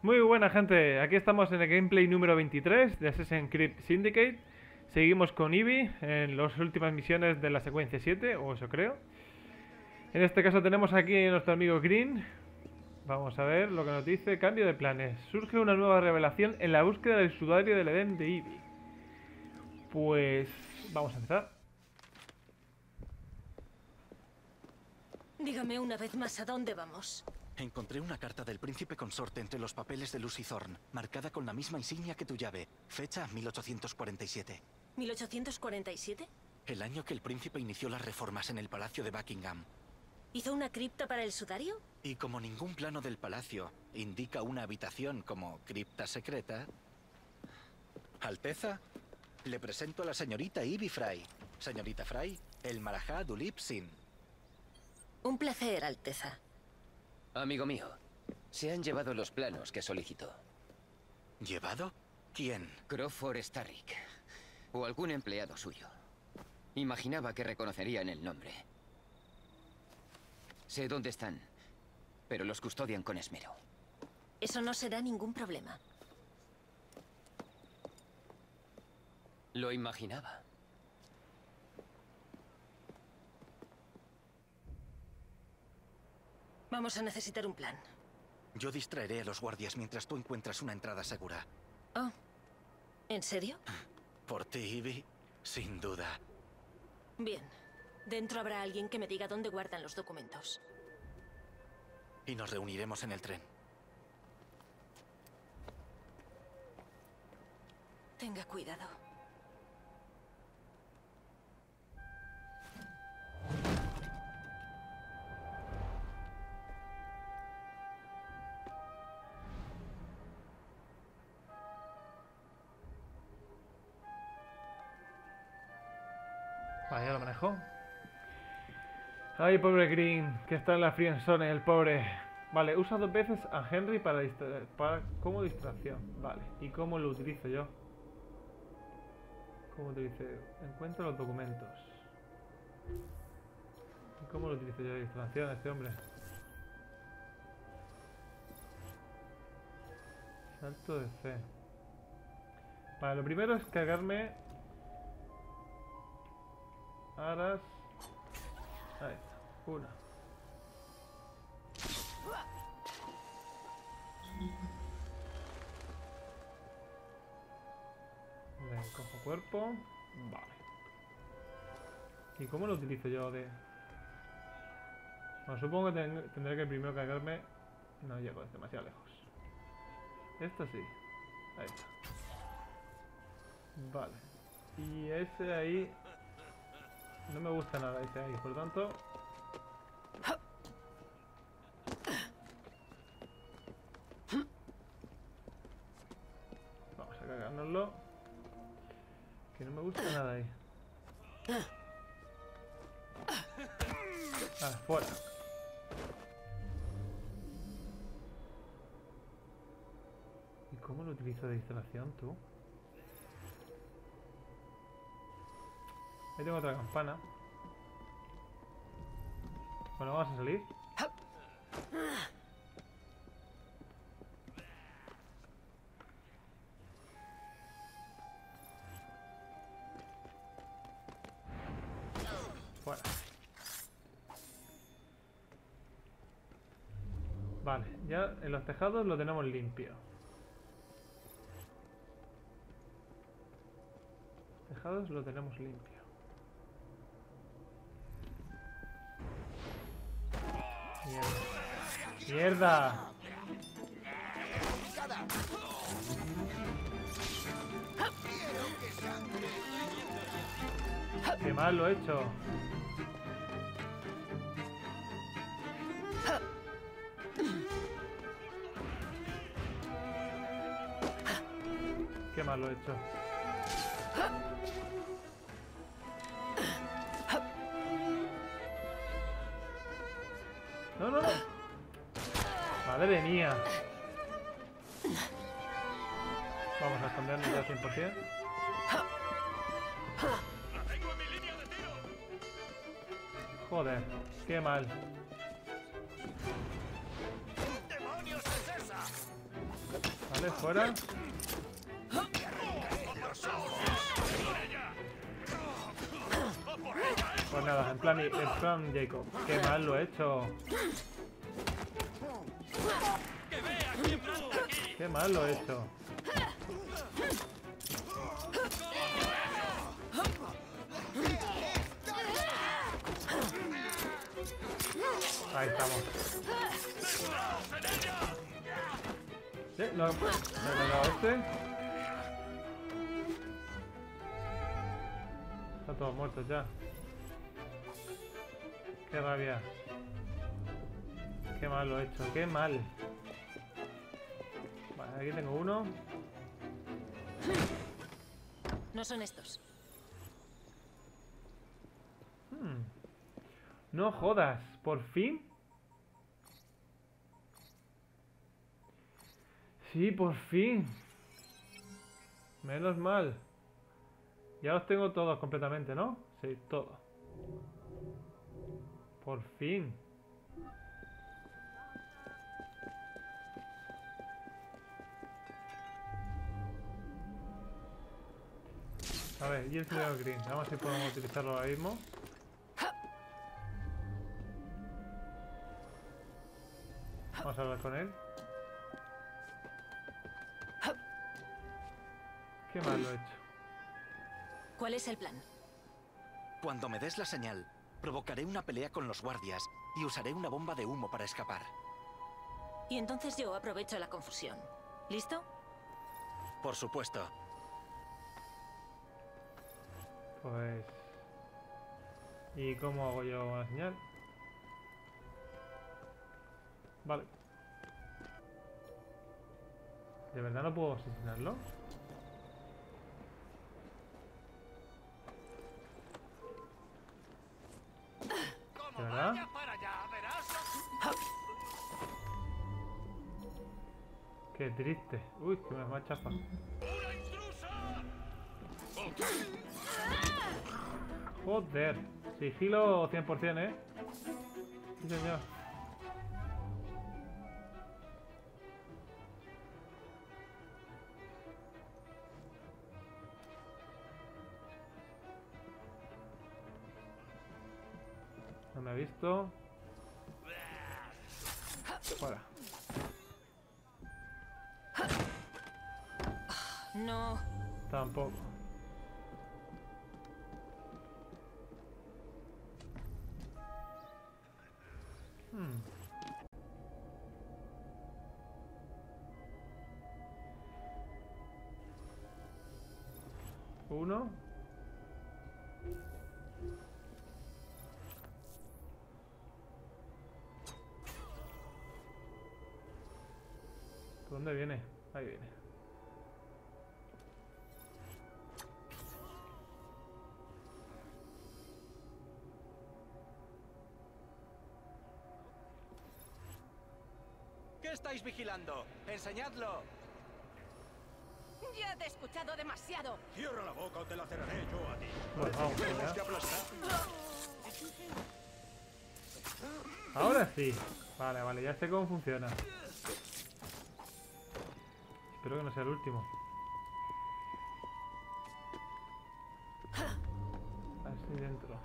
Muy buena gente, aquí estamos en el gameplay número 23 de Assassin's Creed Syndicate. Seguimos con Ivy en las últimas misiones de la secuencia 7, o eso creo. En este caso tenemos aquí a nuestro amigo Green. Vamos a ver lo que nos dice. Cambio de planes. Surge una nueva revelación en la búsqueda del sudario del Edén de Ivy. Pues vamos a empezar. Dígame una vez más, ¿a dónde vamos? Encontré una carta del príncipe consorte entre los papeles de Lucy Thorne, marcada con la misma insignia que tu llave. Fecha 1847. ¿1847? El año que el príncipe inició las reformas en el palacio de Buckingham. ¿Hizo una cripta para el sudario? Y como ningún plano del palacio indica una habitación como cripta secreta... Alteza, le presento a la señorita Ivy Frye. Señorita Frye, el Marajá Dulip Sin. Un placer, Alteza. Amigo mío, se han llevado los planos que solicitó. ¿Llevado? ¿Quién? Crawford Starrick. O algún empleado suyo. Imaginaba que reconocerían el nombre. Sé dónde están, pero los custodian con esmero. Eso no será ningún problema. Lo imaginaba. Vamos a necesitar un plan. Yo distraeré a los guardias mientras tú encuentras una entrada segura. Oh, ¿en serio? Por ti, Ivy, sin duda. Bien. Dentro habrá alguien que me diga dónde guardan los documentos. Y nos reuniremos en el tren. Tenga cuidado. Vale, ya lo manejo. Ay, pobre Green, que está en la friendzone, el pobre. Vale, usa 2 veces a Henry como distracción. Vale, ¿y cómo lo utilizo yo? ¿Cómo utilizo? Encuentro los documentos. ¿Y cómo lo utilizo yo de distracción a este hombre? Salto de C. Vale, lo primero es cargarme aras. Ahí está, una. Le cojo cuerpo. Vale. ¿Y cómo lo utilizo yo de...? Bueno, supongo que tendré que primero cargarme... No llego, es demasiado lejos. Esto sí. Ahí está. Vale. Y ese ahí... No me gusta nada ese ahí, por lo tanto... Vamos a cargárnoslo. Que no me gusta nada ahí. Ah, fuera. ¿Y cómo lo utilizo de distracción, tú? Ahí tengo otra campana. Bueno, vamos a salir. Fuera. Vale, ya en los tejados lo tenemos limpio. Tejados lo tenemos limpio. Mierda. ¡Mierda! ¡Qué mal lo he hecho! ¡Qué mal lo he hecho! ¡No, no, no! ¡Madre mía! Vamos a escondernos ya 100%. Joder, qué mal. Vale, fuera. Pues nada, en plan Jacob. Qué mal lo he hecho. Qué mal lo he hecho. Ahí estamos. Sí, no, me he cargado este. Están todos muertos ya. Qué rabia. Qué mal lo he hecho, qué mal. Vale, aquí tengo uno. No son estos. No jodas, por fin. Sí, por fin. Menos mal. Ya los tengo todos completamente, ¿no? Sí, todos. Por fin. A ver, y el señor Green. Vamos a ver si podemos utilizarlo ahora mismo. Vamos a hablar con él. Qué mal lo he hecho. ¿Cuál es el plan? Cuando me des la señal, provocaré una pelea con los guardias y usaré una bomba de humo para escapar. Y entonces yo aprovecho la confusión. ¿Listo? Por supuesto. Pues... ¿y cómo hago yo la señal? Vale. ¿De verdad no puedo asesinarlo? ¿De verdad? Qué triste. Uy, que me va a chafar. Joder. Sigilo 100%, ¿eh? Sí, señor. No me ha visto. Fuera. No. Tampoco. Uno. ¿Por dónde viene? Ahí viene. ¿Qué estáis vigilando? ¡Enseñadlo! Ya te he escuchado demasiado. Cierra la boca o te la cerraré yo a ti. Bueno, vamos Tenemos allá. que aplastar. Ahora sí. Vale, vale, ya sé cómo funciona. Espero que no sea el último. Así dentro.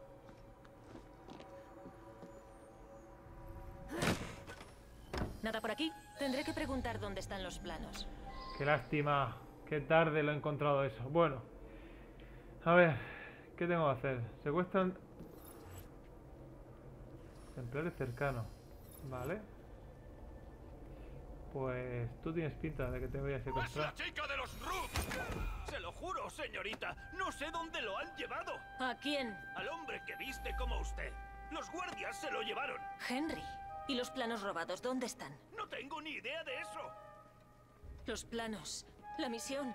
¿Nada por aquí? Tendré que preguntar dónde están los planos. Qué lástima. Qué tarde lo he encontrado eso. Bueno. A ver. ¿Qué tengo que hacer? Secuestran... Templario cercano. Vale. Pues tú tienes pinta de que te voy a ¡Es secuestrar. la chica de los Rook! Se lo juro, señorita. No sé dónde lo han llevado. ¿A quién? Al hombre que viste como usted. Los guardias se lo llevaron. Henry. ¿Y los planos robados dónde están? No tengo ni idea de eso. Los planos. La misión.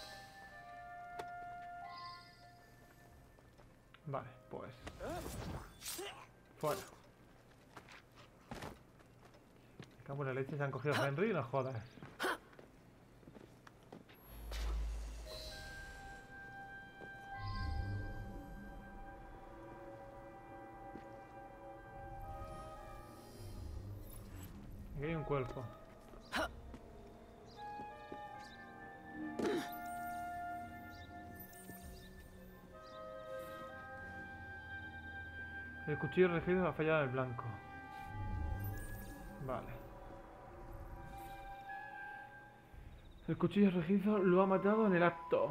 Vale, pues... fuera. Me cago en la leche, se han cogido a Henry y no jodas. Aquí hay un cuerpo. El cuchillo regido ha fallado en el blanco. Vale. El cuchillo regido lo ha matado en el acto.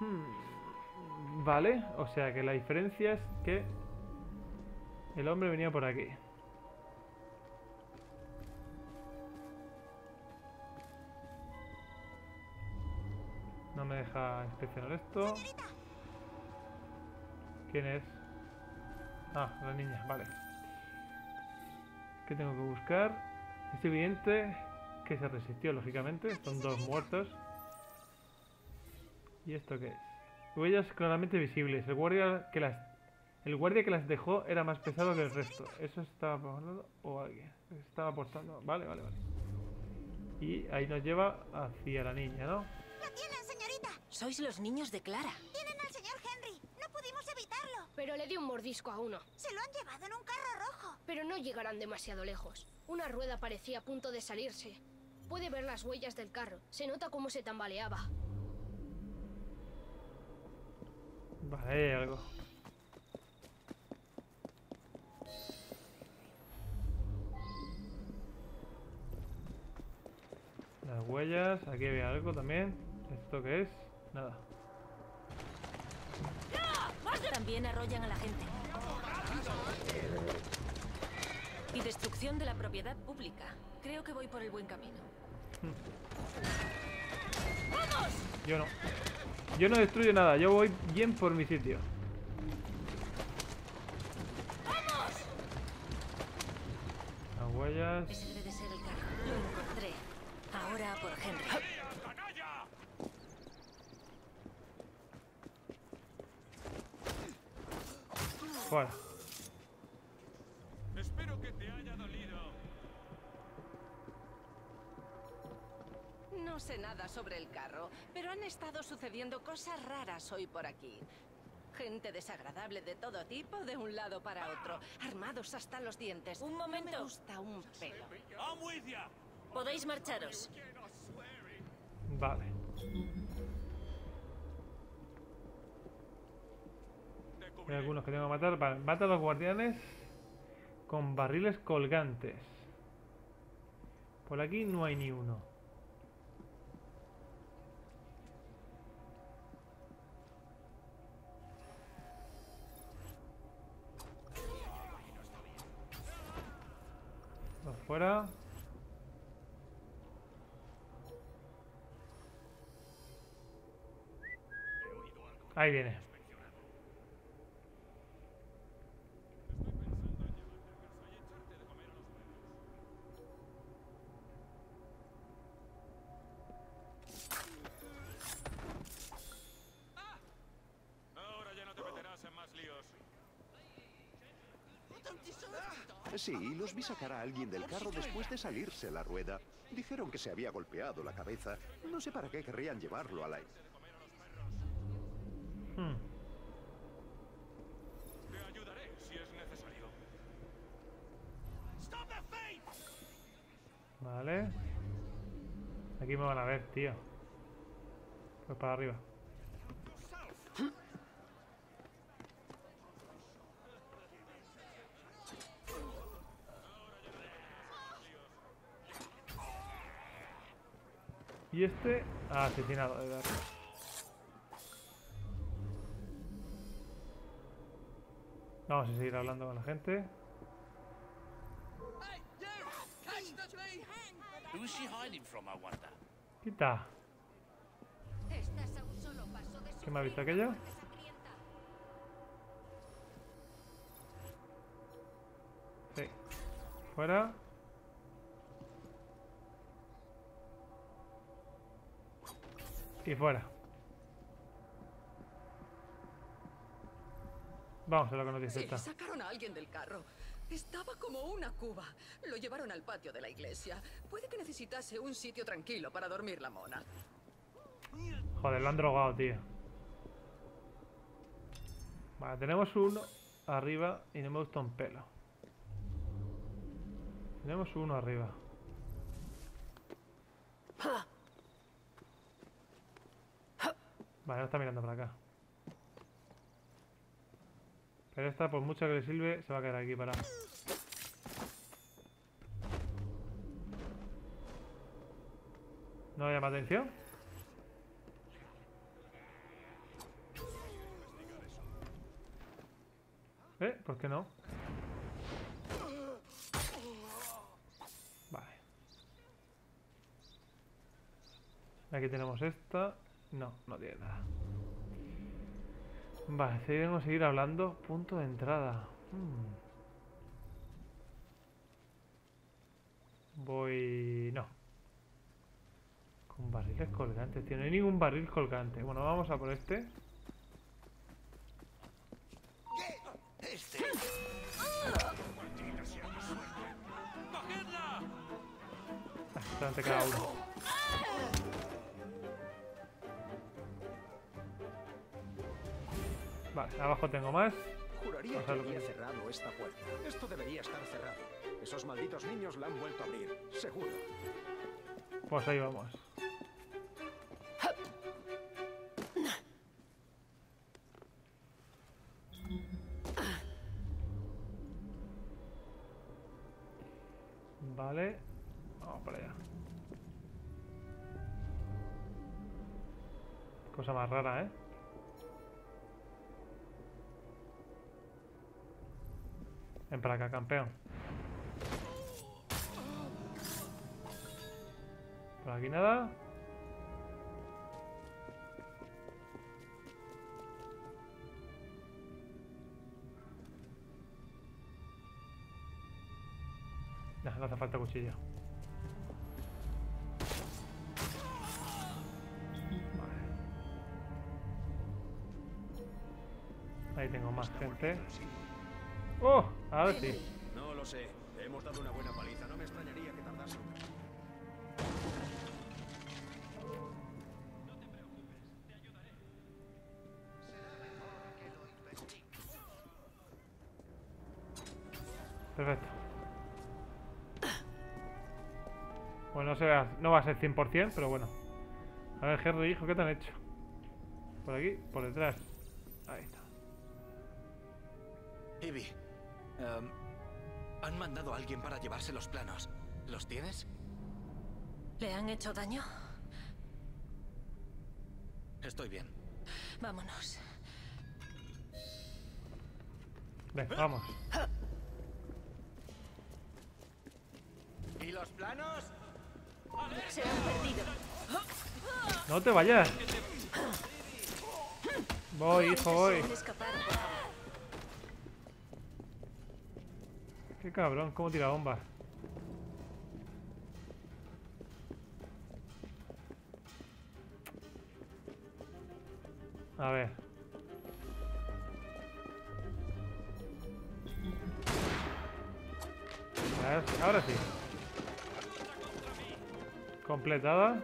Vale, o sea que la diferencia es que el hombre venía por aquí. No me deja inspeccionar esto. ¿Quién es? Ah, la niña, vale. ¿Qué tengo que buscar? Es evidente que se resistió, lógicamente. Son dos muertos. ¿Y esto qué es? Huellas claramente visibles. El guardia que las dejó era más pesado que el resto. ¿Eso estaba portando o alguien? Estaba portando. Vale, vale, vale. Y ahí nos lleva hacia la niña, ¿no? ¡La tienen, señorita! Sois los niños de Clara. Tienen al señor Henry. No pudimos evitarlo. Pero le di un mordisco a uno. Se lo han llevado en un carro rojo. Pero no llegarán demasiado lejos. Una rueda parecía a punto de salirse. Puede ver las huellas del carro. Se nota cómo se tambaleaba. Vale, hay algo. Las huellas, aquí había algo también. ¿Esto qué es? Nada. También arrollan a la gente. Y destrucción de la propiedad pública. Creo que voy por el buen camino. Yo no. Yo no destruyo nada, yo voy bien por mi sitio. Las huellas. Ese debe de ser el carro. Lo encontré. Ahora a por Henry. Fuera. Espero que te haya dolido. No sé nada sobre el carro, pero han estado sucediendo cosas raras hoy por aquí. Gente desagradable de todo tipo de un lado para otro, armados hasta los dientes. Un momento. No me gusta un pelo. ¡Amuidia! Podéis marcharos. Vale. Hay algunos que tengo que matar. Vale, mata a los guardianes con barriles colgantes. Por aquí no hay ni uno. Dos fuera. Ahí viene. Ahora ya no te meterás en más líos. Sí, los vi sacar a alguien del carro después de salirse la rueda. Dijeron que se había golpeado la cabeza. No sé para qué querrían llevarlo a la... Te ayudaré si es necesario. ¡Stop the fate! Vale. Aquí me van a ver, tío. Pues para arriba. Y este ha asesinado de verdad. Vamos a seguir hablando con la gente. Who's she hiding from, I wonder? Quita. Estás a un solo paso de ¿Qué me ha visto aquello? Sí. Fuera. Y fuera. Vamos a lo que nos dice Sí, esta. sacaron a alguien del carro. Estaba como una cuba. Lo llevaron al patio de la iglesia. Puede que necesitase un sitio tranquilo para dormir la mona. Joder, lo han drogado, tío. Vale, tenemos uno arriba y no me gusta un pelo. Tenemos uno arriba. Vale, no está mirando para acá. Pero esta, por mucho que le sirve, se va a quedar aquí parada. ¿No llama atención? ¿Por qué no? Vale. Aquí tenemos esta. No, no tiene nada. Vale, debemos seguir hablando. Punto de entrada. Voy... No. Con barriles colgantes, tío. No hay ningún barril colgante. Bueno, vamos a por este. Solamente queda uno. Vale, abajo tengo más. Juraría que había cerrado esta puerta. Esto debería estar cerrado. Esos malditos niños la han vuelto a abrir, seguro. Pues ahí vamos. Vale. Vamos para allá. Cosa más rara, ¿eh? Ven para acá, campeón. Por aquí nada. No, no hace falta cuchillo. Vale. Ahí tengo más gente. ¡Oh! Ahora sí. No lo sé. Le hemos dado una buena paliza. No me extrañaría que tardase. Perfecto. Bueno, no va a ser 100%, pero bueno. A ver, Henry, hijo, ¿qué te han hecho? Por aquí, por detrás. Ahí está. Ivy, han mandado a alguien para llevarse los planos. ¿Los tienes? ¿Le han hecho daño? Estoy bien. Vámonos. Venga, vamos. ¿Y los planos? Se han perdido. No te vayas. Voy, hijo, voy. Qué cabrón, cómo tira bombas. A ver. Ahora sí. Completada.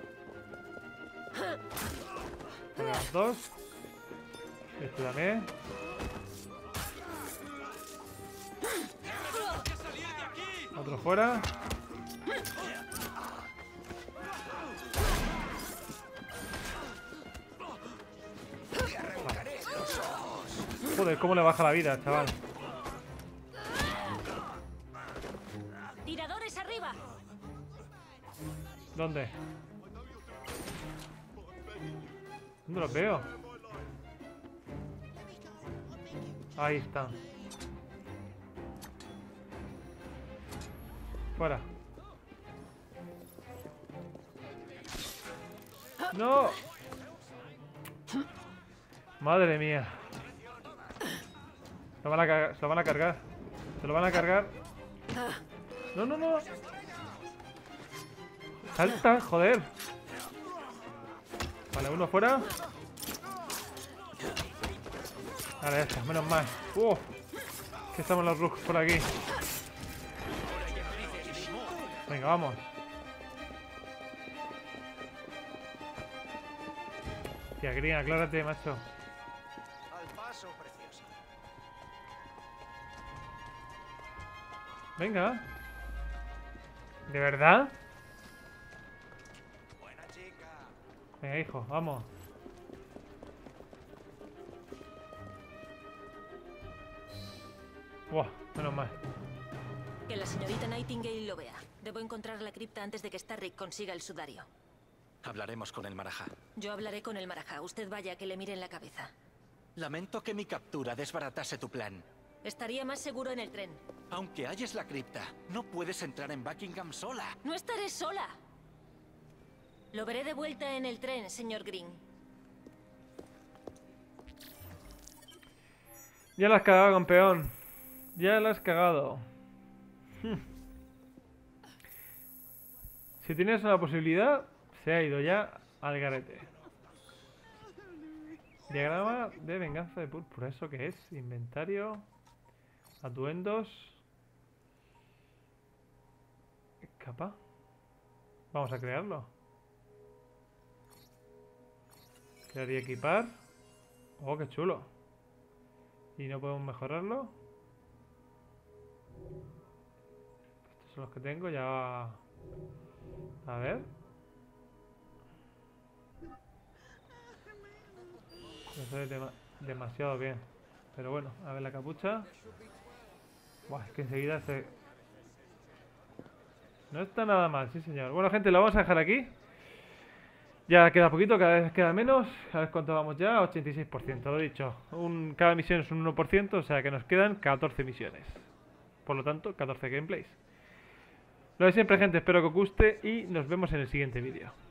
Las dos. Este también. Otro fuera. Vale. Joder, cómo le baja la vida, chaval. ¡Tiradores arriba! ¿Dónde? ¿Dónde los veo? Ahí están. Fuera. ¡No! Madre mía. Se lo van a cargar. Se lo van a cargar. No, no, no. Salta, joder. Vale, uno fuera. Vale, ya está, menos mal. Que estamos los rugs por aquí. Venga, vamos. Tía, Green, aclárate, macho. Al paso, preciosa. Venga. ¿De verdad? Buena chica. Venga, hijo, vamos. Buah, menos mal. Que la señorita Nightingale lo vea. Debo encontrar la cripta antes de que Starrick consiga el sudario. Hablaremos con el Marajá. Yo hablaré con el Marajá. Usted vaya, que le mire en la cabeza. Lamento que mi captura desbaratase tu plan. Estaría más seguro en el tren. Aunque halles la cripta, no puedes entrar en Buckingham sola. No estaré sola. Lo veré de vuelta en el tren, señor Green. Ya la has cagado, campeón. Ya la has cagado. Si tienes una posibilidad, se ha ido ya al garete. Diagrama de venganza de púrpura. ¿Eso qué es? Inventario. Atuendos. Escapa. Vamos a crearlo. Crear y equipar. Oh, qué chulo. Y no podemos mejorarlo. Estos son los que tengo ya. A ver. No se ve demasiado bien. Pero bueno, a ver la capucha. Buah, es que enseguida se... No está nada mal, sí señor. Bueno gente, lo vamos a dejar aquí. Ya queda poquito, cada vez queda menos. A ver cuánto vamos ya, 86%, lo he dicho. Cada misión es un 1%, o sea que nos quedan 14 misiones. Por lo tanto, 14 gameplays. Lo de siempre gente, espero que os guste y nos vemos en el siguiente vídeo.